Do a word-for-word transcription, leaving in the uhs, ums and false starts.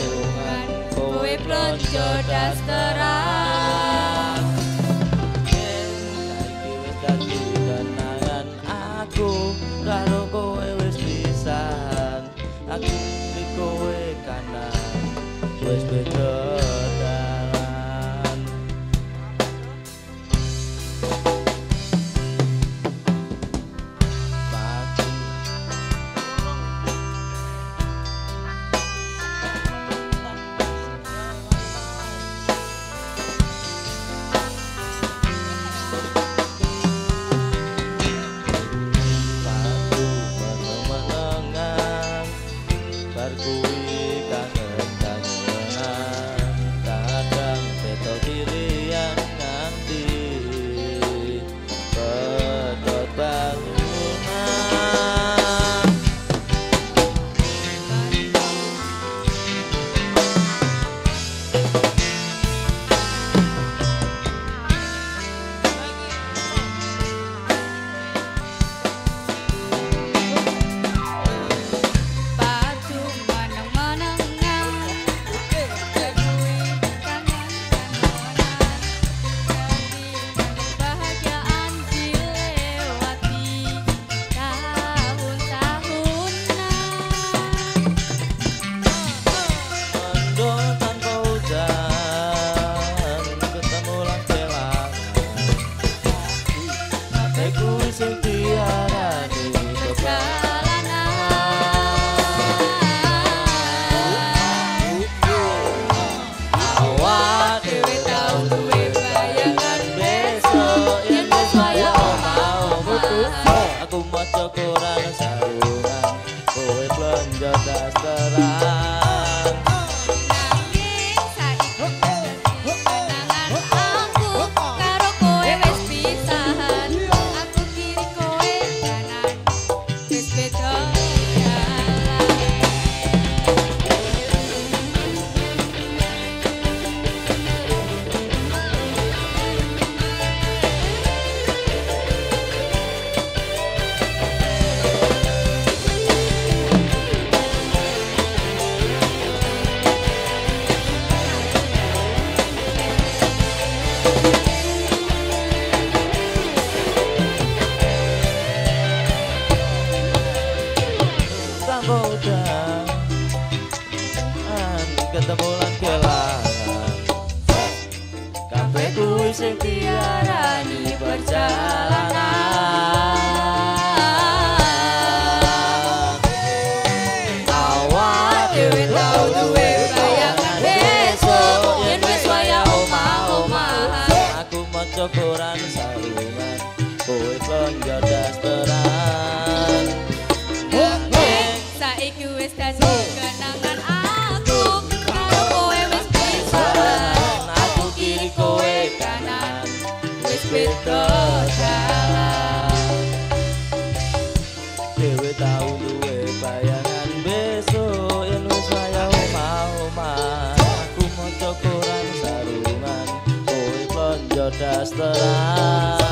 sarungan kowe plonjo dasteran. Saiki wis dadi kenangan aku karo kowe wis pisan. Aku iki kowe kanan wis beda dalan. Aku meneng-menengan bar kuwi kangen-kangenan, kadang beto dirian nganti pedot bangunan. Batu meneng-menengan Kedui kangen-kangenan Jadi kebahagiaan dilewati tahun-tahunan. Mendung tanpa hujan ketemu lang kelangan, hatiku sing diarani awak dhewe tau duwe bayangan besok yen wis waya omah-omah. Aku maca koran sarungan kowe plonjo dasteran. Nanging saiki dadi kenangan aku karo kowe wis pisahan. Aku kiri kowe kanan wis beda dalan. Tanpa udan ketemu lan kelangan, kabeh kuwi sing diarani perjalanan. Awak dhewe tau duwe bayangan besok yen wis waya omah-omahan. Aku maca koran sarungan kowe plonjo dasteran. Saiki wis dadi kenangan aku karo kowe wis pisahan. Aku kiri kowe kanan Wis beda dalan. dhewe tau duwe bayangan besok yen wis waya omah-omah. Aku maca koran sarungan kowe plonjo dasteran.